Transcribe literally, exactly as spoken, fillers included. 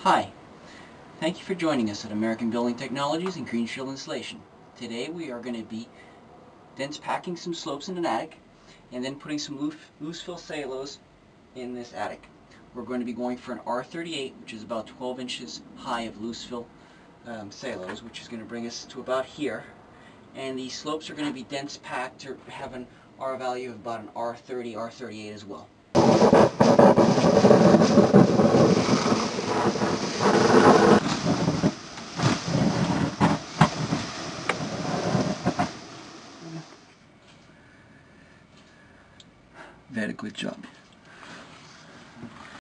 Hi, thank you for joining us at American Building Technologies and Green Shield Insulation. Today we are going to be dense packing some slopes in an attic and then putting some loose, loose fill cellulose in this attic. We're going to be going for an R thirty-eight, which is about twelve inches high of loose fill um, cellulose, which is going to bring us to about here. And the slopes are going to be dense packed or have an R value of about an R thirty, R thirty-eight as well. Very good job.